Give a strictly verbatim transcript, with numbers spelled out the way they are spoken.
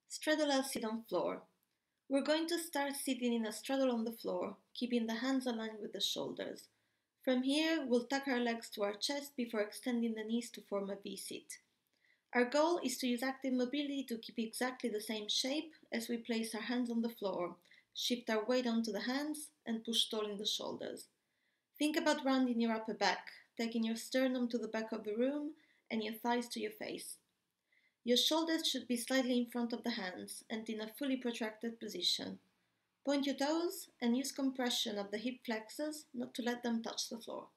Straddle or sit on floor. We're going to start sitting in a straddle on the floor, keeping the hands aligned with the shoulders. From here, we'll tuck our legs to our chest before extending the knees to form a V-sit. Our goal is to use active mobility to keep exactly the same shape as we place our hands on the floor, shift our weight onto the hands, and push tall in the shoulders. Think about rounding your upper back, taking your sternum to the back of the room and your thighs to your face. Your shoulders should be slightly in front of the hands and in a fully protracted position. Point your toes and use compression of the hip flexors not to let them touch the floor.